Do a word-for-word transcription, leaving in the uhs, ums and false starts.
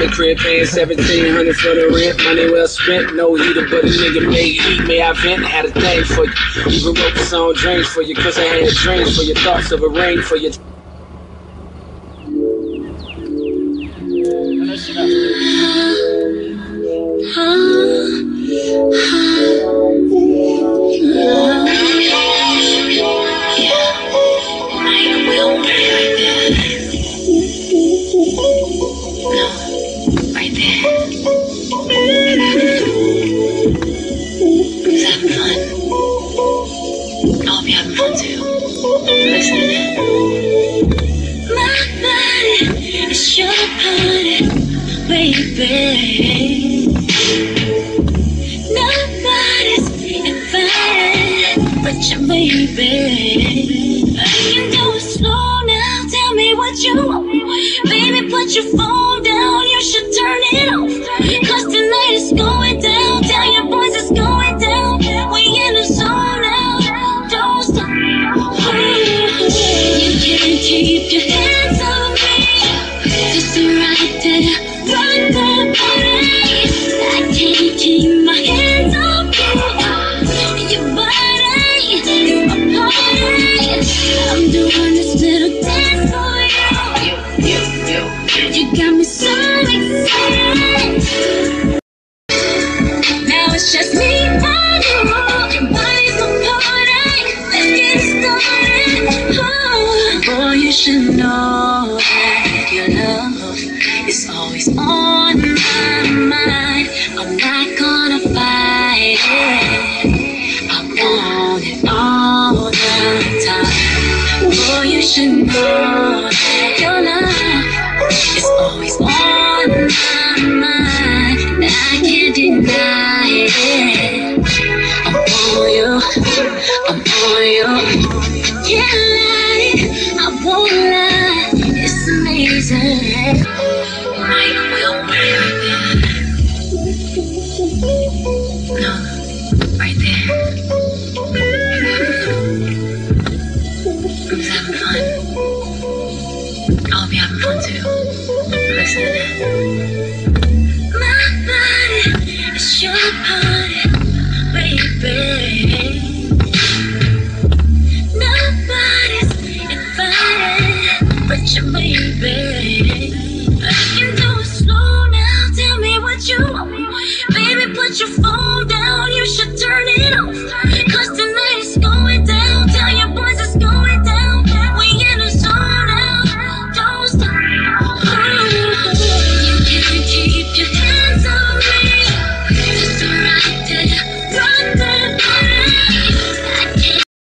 the crib, paying seventeen hundred for the rent. Money well spent, no heater, but a nigga made heat. May I vent? Had a thing for you. Even wrote the song Dreams for you, cause I had dreams for your thoughts of a rain for you. Baby, nobody's invited but your baby. All you can do is slow now. Tell me what you want. Baby, put your phone down. You should turn it off. Cause tonight is going down. Tell your boys it's going down. We in the zone now. Don't stop. You can't keep your hands on me. Just right there. Right there, buddy. I can't keep my hands off you. Your body is my party. I'm doing this little dance for you. You, you, you, you got me so excited. Now it's just me and you. Your body's my party. Let's get it started. Oh, boy, you should know that your love is always on my mind. I'm not gonna fight it. I want it all the time. Oh, you should know that your love is always on my mind. And I can't deny it. I'm on you. I'm on you. Can't lie. I won't lie. It's amazing. No, right there. I'm just having fun. I'll be having fun too. Listen to that.